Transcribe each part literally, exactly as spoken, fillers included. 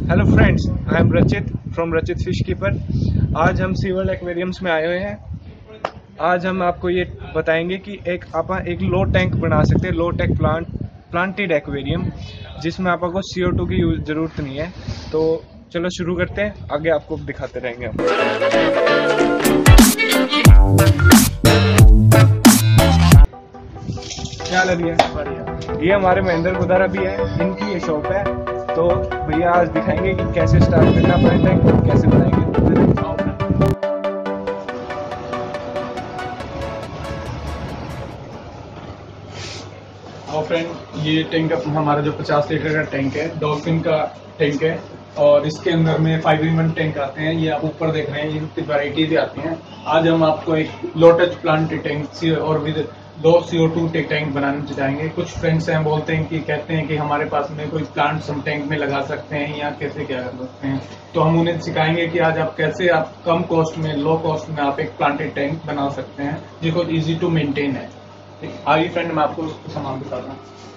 Hello friends, I am Rachit from Rachit fish keeper. आज हम SeaWorld aquariums में आए हुए हैं। आज हम आपको ये बताएंगे कि एक आप एक लो टैंक बना सकते हैं, low tank plant planted aquarium, जिसमें आपको सी ओ टू की ज़रूरत नहीं है। तो चलो शुरू करते हैं, आगे आपको दिखाते रहेंगे हम। क्या लग रही है? ये हमारे महेंद्र गुदारा भी है, इनकी ये शॉप है। तो भैया आज दिखाएंगे कि कैसे स्टार्ट करना अपना टैंक और कैसे बनाएंगे। और फ्रेंड, ये टैंक हमारा जो पचास लीटर का टैंक है, डॉल्फिन का टैंक है। और इसके अंदर में फाइव इन वन टैंक आते हैं। ये आप ऊपर देख रहे हैं, इनकी वैरायटी भी आती हैं। आज हम आपको एक लो टच प्लांट टैंक और with low C O two tank बनाने जाएंगे। कुछ फ्रेंड्स हैं बोलते हैं कि कहते हैं कि हमारे पास में कोई प्लांट्स हम टैंक में लगा सकते हैं या कैसे क्या कर सकते हैं। तो हम उन्हें सिखाएंगे कि आज आप कैसे आप कम कॉस्ट में, लो कॉस्ट में आप एक प्लांटेड टैंक बना सकते हैं, जिसको इजी टू मेंटेन है। आइए फ्रेंड, मैं आपको सामान दिखाता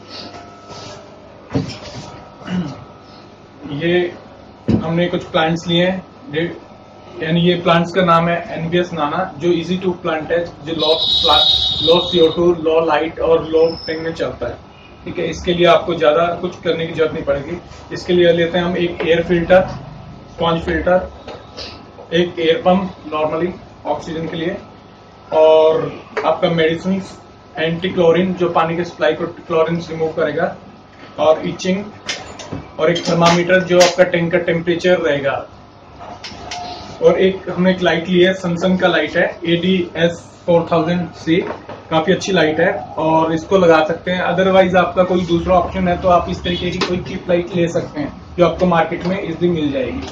हूँ। ये हमने कुछ प्लांट्स लिए हैं, यानी ये प्लांट्स का नाम है एनबीएसनाना, जो इजी टू प्लांट है, जो लो लो C O to, low light और लो टैंक में चलता है। ठीक है, इसके लिए आपको ज्यादा कुछ करने की जरूरत नहीं पड़ेगी। इसके लिए लेते हैं हम एक एयर फिल्टर, स्पॉन्ज फिल्टर, एक एयर पंप नॉर्मली ऑक्सीजन के लिए, और आपका मेडिसिन एंटी क्लोरीन, जो पानी के सप्लाई को क्लोरीन रिमूव करेगा, और इचिंग, और एक थर्मामीटर जो आपका टैंक का टेम्परेचर रहेगा। और एक हमने एक लाइट ली है, सैमसंग का लाइट है, A D S four thousand C, काफी अच्छी लाइट है और इसको लगा सकते हैं। अदरवाइज आपका कोई दूसरा ऑप्शन है तो आप इस तरीके की कोई चीप लाइट ले सकते हैं, जो आपको मार्केट में इजीली मिल जाएगी।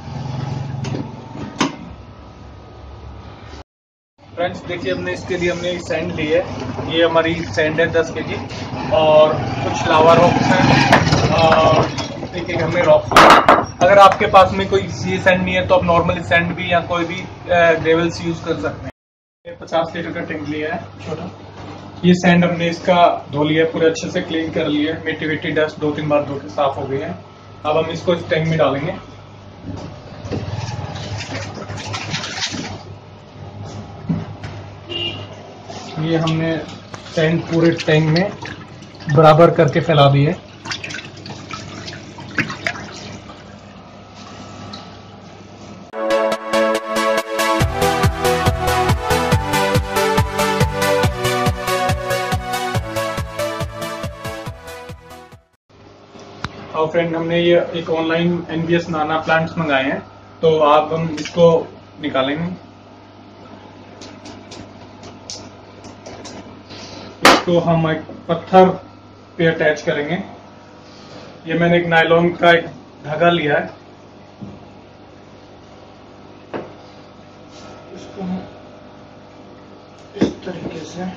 फ्रेंड्स देखिए, हमने इसके लिए हमने सैंड ली है। ये हमारी सैंड है दस के जी, और कुछ लावा रॉक्स हैं, और देखिए हमने रॉक्स। अगर आपके पास में कोई सी सैंड नहीं है तो आप नॉर्मली सैंड भी या कोई भी ग्रेवल्स यूज कर सकते हैं। पचास लीटर का टैंक लिया है छोटा। ये सैंड हमने इसका धो लिया है, पूरे अच्छे से क्लीन कर लिया है, मिट्टी विट्टी डस्ट दो तीन बार धो के साफ हो गई है। अब हम इसको इस टैंक में डालेंगे। ये हमने सैंड पूरे टैंक में बराबर करके फैला दी है। और फ्रेंड, हमने ये एक ऑनलाइन एनबीएसनाना प्लांट्स मंगाए हैं, तो आप हम इसको निकालेंगे। इसको हम एक पत्थर पे अटैच करेंगे। ये मैंने एक नायलॉन का एक धागा लिया है, इसको हम इस तरीके से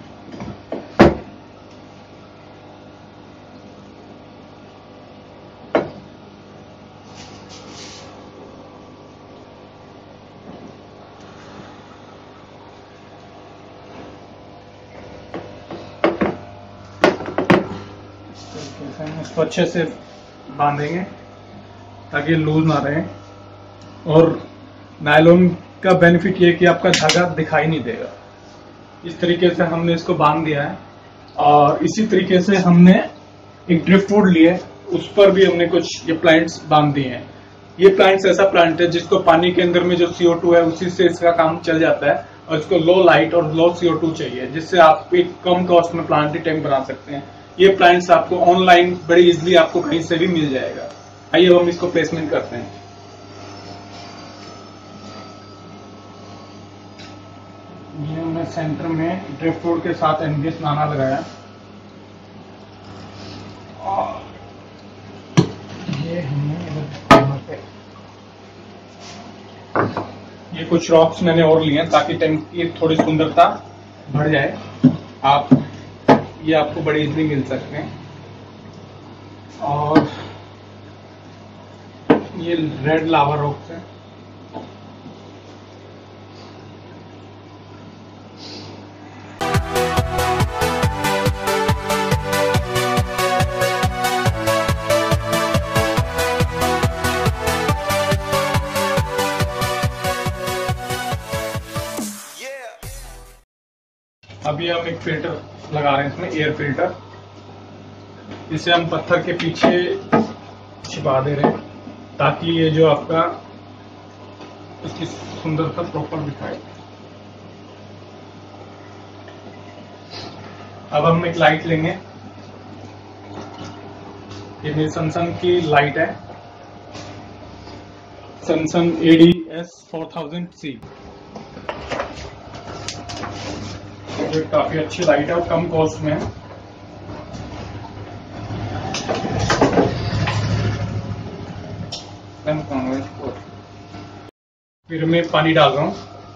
इसको अच्छे से बांधेंगे ताकि लूज ना रहे। और नायलॉन का बेनिफिट ये है कि आपका धागा दिखाई नहीं देगा। इस तरीके से हमने इसको बांध दिया है। और इसी तरीके से हमने एक ड्रिफ्टवुड लिए, उस पर भी हमने कुछ ये प्लांट्स बांध दिए हैं। ये प्लांट्स ऐसा प्लांट है जिसको पानी के अंदर में जो सी ओ टू है उसी से इसका काम चल जाता है, और इसको लो लाइट और लो सी ओ टू चाहिए, जिससे आप एक कम कॉस्ट में प्लांटेड टैंक बना सकते हैं। ये प्लांट्स आपको ऑनलाइन बड़ी इजीली आपको कहीं से भी मिल जाएगा। आइए हम इसको प्लेसमेंट करते हैं। ये हमने सेंटर में ड्रिफ्टवुड के साथ एनबीएसनाना लगाया, और ये हमने ये कुछ रॉक्स मैंने और लिए हैं ताकि टैंक की थोड़ी सुंदरता बढ़ जाए। आप ये आपको बड़ी इजीली मिल सकते हैं। और ये रेड लावा रॉक्स है। अभी हम एक फिल्टर लगा रहे हैं इसमें, एयर फिल्टर। इसे हम पत्थर के पीछे छिपा दे रहे हैं ताकि ये जो आपका इसकी सुंदरता प्रॉपर दिखाए। अब हम एक लाइट लेंगे, ये मेरी सैमसंग की लाइट है, Samsung A D S four thousand C. जो काफी अच्छी लाइट है और कम कॉस्ट में है। फिर मैं पानी डाल रहा हूँ।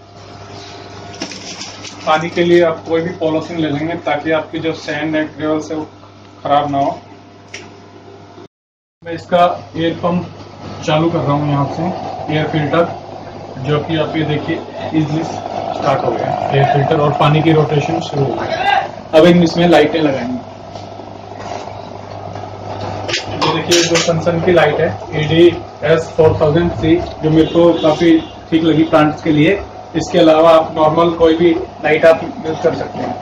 पानी के लिए आप कोई भी पॉलिथीन ले लेंगे ताकि आपकी जो सैंड है ग्रेवल से वो खराब ना हो। मैं इसका एयर पंप चालू कर रहा हूँ यहाँ से, एयर फिल्टर, जो कि आप ये देखिए इजीली स्टार्ट हो गया एयर फिल्टर और पानी की रोटेशन शुरू हो गई। अब इन इसमें लाइटें लगाएंगे। ये देखिए जो सैमसंग की लाइट है A D S four thousand C, जो मेरे को काफी ठीक लगी प्लांट्स के लिए। इसके अलावा आप नॉर्मल कोई भी लाइट आप यूज कर सकते हैं।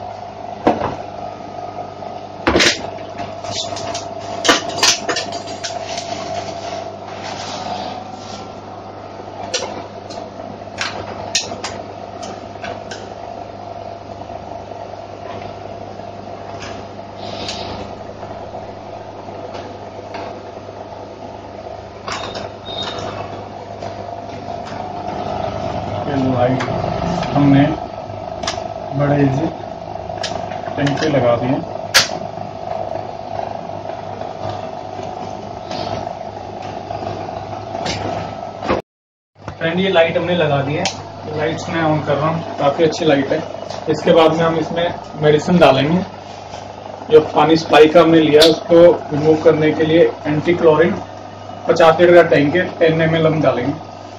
लाइट हमने बड़े इजी टैंक पे लगा दिए। फ्रेंड ये लाइट हमने लगा दी है, लाइट्स मैं ऑन कर रहा हूँ, काफी अच्छी लाइट है। इसके बाद में हम इसमें मेडिसिन डालेंगे। जो पानी सप्लाई का हमने लिया उसको रिमूव करने के लिए एंटी क्लोरीन पचास लीटर का टैंक है, टेन एम एल हम डालेंगे।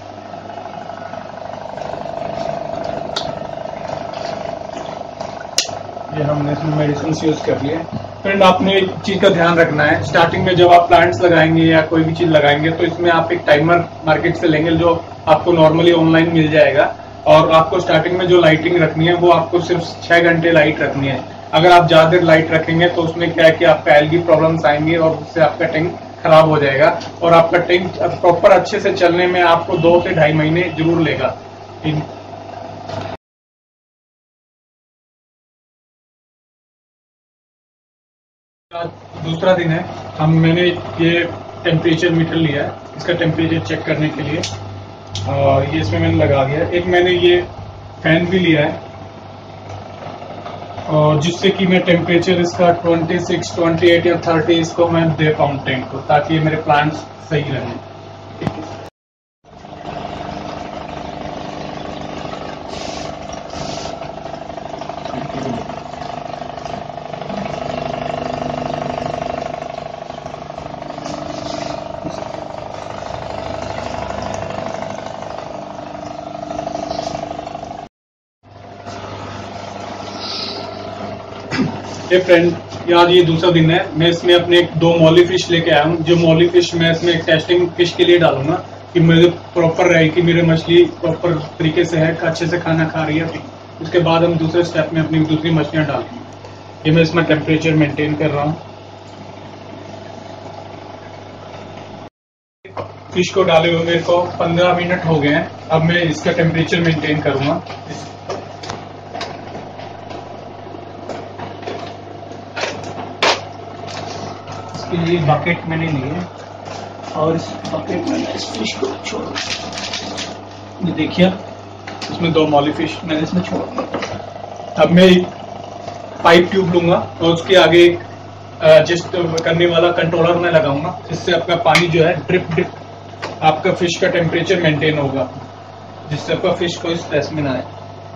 ये हमने इसमें मेडिसिन यूज कर लिए। फ्रेंड आपने एक चीज का ध्यान रखना है, स्टार्टिंग में जब आप प्लांट्स लगाएंगे या कोई भी चीज लगाएंगे तो इसमें आप एक टाइमर मार्केट से लेंगे जो आपको नॉर्मली ऑनलाइन मिल जाएगा। और आपको स्टार्टिंग में जो लाइटिंग रखनी है वो आपको सिर्फ छह घंटे लाइट रखनी है। अगर आप ज्यादा देर लाइट रखेंगे तो उसमें क्या है कि आपका एल्गी प्रॉब्लम्स आएंगी और उससे आपका टैंक खराब हो जाएगा। और आपका टैंक प्रॉपर अच्छे से चलने में आपको दो से ढाई महीने जरूर लेगा। दूसरा दिन है, हम मैंने ये टेम्परेचर मीटर लिया है इसका टेम्परेचर चेक करने के लिए, और ये इसमें मैंने लगा दिया। एक मैंने ये फैन भी लिया है और जिससे कि मैं टेम्परेचर इसका छब्बीस, अट्ठाईस या तीस इसको मैं दे पाऊँ टैंक को, ताकि मेरे प्लांट्स सही रहें। ये फ्रेंड आज ये दूसरा दिन है, मैं इसमें अपने दो मॉली फिश लेके आया हूँ। जो मॉली फिश मैं इसमें एक टेस्टिंग फिश के लिए डालूंगा कि मुझे प्रॉपर रहे कि मेरे मछली प्रॉपर तरीके से है, अच्छे से खाना खा रही है। उसके बाद हम दूसरे स्टेप में अपनी दूसरी मछलियां डालेंगे। ये मैं इसमें टेम्परेचर मेंटेन कर रहा हूँ। फिश को डाले हुए मेरे को पंद्रह मिनट हो गए हैं। अब मैं इसका टेम्परेचर मेंटेन करूंगा। इसके लिए बकेट मैंने ली है और इस बकेट में इस फिश को छोड़, ये देखिए इसमें दो मॉली फिश मैंने इसमें छोड़ दिया। अब मैं पाइप ट्यूब लूंगा और उसके आगे एक एडजस्ट करने वाला कंट्रोलर में लगाऊंगा। इससे आपका पानी जो है ड्रिप ड्रिप आपका फिश का टेम्परेचर मेंटेन होगा, जिससे आपका फिश को स्ट्रेस में ना आए।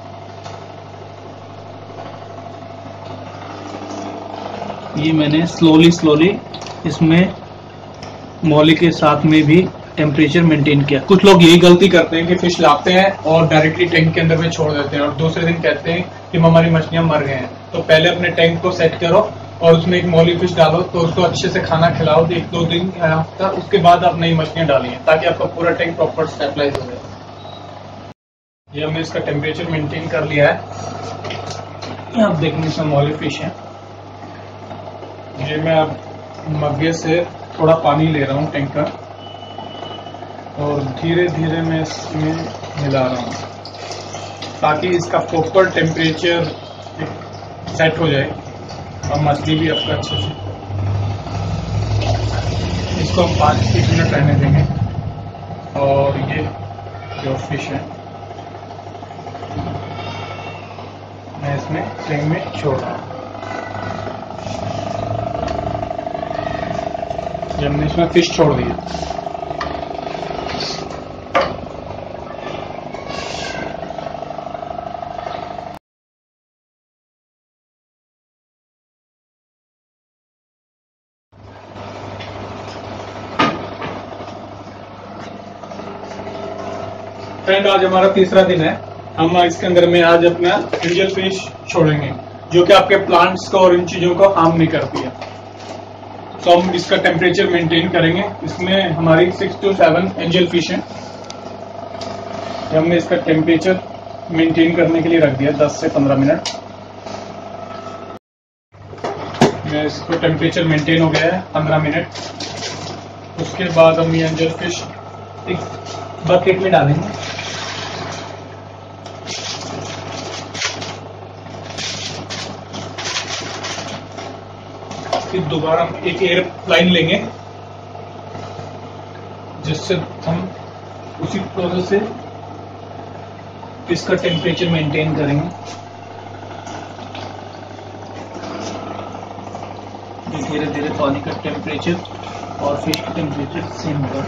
ये मैंने स्लोली स्लोली इसमें मॉली के साथ में भी टेम्परेचर मेंटेन किया। कुछ लोग यही गलती करते हैं कि फिश लाते हैं और डायरेक्टली टैंक के अंदर में छोड़ देते हैं और दूसरे दिन कहते हैं कि हमारी मछलियां मर गए हैं। तो पहले अपने टैंक को सेट करो और उसमें एक मॉली फिश डालो, तो उसको अच्छे से खाना खिलाओ एक दो दिन हफ्ता, उसके बाद आप नई मछलियां डालिए ताकि आपका पूरा टैंक प्रॉपर स्टेबलाइज हो जाए। ये हमने इसका टेम्परेचर मेंटेन कर लिया है। आप देखेंगे स्मॉल फिश है। ये मैं अब मग्गे से थोड़ा पानी ले रहा हूँ टैंक का और धीरे धीरे मैं इसमें मिला रहा हूँ ताकि इसका प्रॉपर टेम्परेचर सेट हो जाए और मछली भी आपका अच्छे से। इसको हम पाँच एक मिनट रहने देंगे। और ये जो फिश है मैं इसमें टैंक में छोड़ रहा हूँ। ये हमने इसमें फिश छोड़ दिया। फ्रेंड, आज हमारा तीसरा दिन है। हम इसके अंदर में आज अपना एंजल फिश छोड़ेंगे जो कि आपके प्लांट्स को और इन चीजों को हार्म नहीं करती है। तो हम इसका टेम्परेचर मेंटेन करेंगे। इसमें हमारी six to seven angel fish है। हमने इसका टेम्परेचर मेंटेन करने के लिए रख दिया दस से पंद्रह मिनट। मैं इसको टेम्परेचर मेंटेन हो गया है पंद्रह मिनट। उसके बाद हम ये एंजल फिश एक बकेट में डालेंगे। फिर दोबारा हम एक एयर लाइन लेंगे जिससे हम उसी प्रोसेस से इसका टेम्परेचर मेंटेन करेंगे। धीरे धीरे पानी का टेम्परेचर और फिश का टेम्परेचर सेम होगा।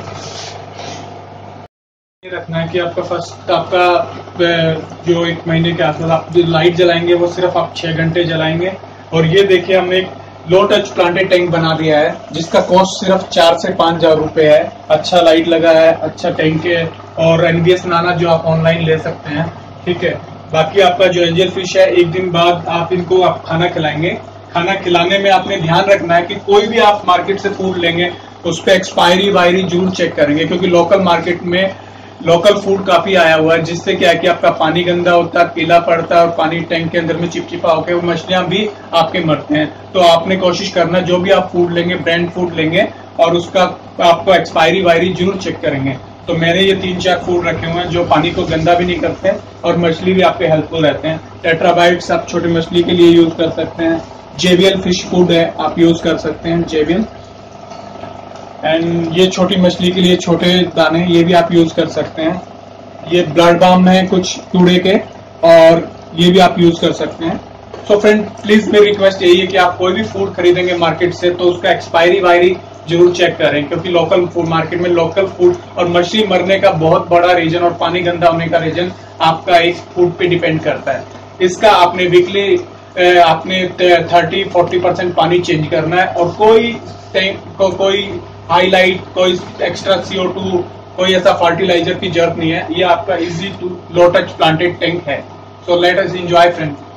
ये रखना है कि आपका फर्स्ट आपका जो एक महीने के आसपास आप जो लाइट जलाएंगे वो सिर्फ आप छह घंटे जलाएंगे। और ये देखिए हमने एक लो टच प्लांटेड टैंक बना दिया है जिसका कॉस्ट सिर्फ चार से पांच हजार रुपए है। अच्छा लाइट लगा है, अच्छा टैंक है और एनबीएसनाना जो आप ऑनलाइन ले सकते हैं। ठीक है, बाकी आपका जो एंजल फिश है एक दिन बाद आप इनको आप खाना खिलाएंगे। खाना खिलाने में आपने ध्यान रखना है कि कोई भी आप मार्केट से फूड लेंगे उस पर एक्सपायरी वायरी जरूर चेक करेंगे, क्योंकि लोकल मार्केट में लोकल फूड काफी आया हुआ है जिससे क्या है कि आपका पानी गंदा होता है, पीला पड़ता है और पानी टैंक के अंदर में चिपचिपा होकर वो मछलियां भी आपके मरते हैं। तो आपने कोशिश करना जो भी आप फूड लेंगे, ब्रांड फूड लेंगे और उसका आपको एक्सपायरी वायरी जरूर चेक करेंगे। तो मैंने ये तीन चार फूड रखे हुए हैं जो पानी को गंदा भी नहीं करते और मछली भी आपके हेल्पफुल रहते हैं। टेट्राबाइट्स आप छोटी मछली के लिए यूज कर सकते हैं। जेवीएल फिश फूड है, आप यूज कर सकते हैं जेवीएल। एंड ये छोटी मछली के लिए छोटे दाने, ये भी आप यूज कर सकते हैं। ये ब्लड बाम है कुछ कीड़े के और ये भी आप यूज कर सकते हैं। सो फ्रेंड, प्लीज मेरी रिक्वेस्ट यही है कि आप कोई भी फूड खरीदेंगे मार्केट से तो उसका एक्सपायरी वायरी जरूर चेक करें, क्योंकि लोकल फूड मार्केट में लोकल फूड और मछली मरने का बहुत बड़ा रीजन और पानी गंदा होने का रीजन आपका एक फूड पे डिपेंड करता है। इसका आपने वीकली आपने थर्टी फोर्टी परसेंट पानी चेंज करना है और कोई को, कोई हाईलाइट, कोई एक्स्ट्रा सी ओ टू, कोई ऐसा फर्टिलाइजर की जरूरत नहीं है। ये आपका easy to low touch planted tank है। So let us enjoy friend.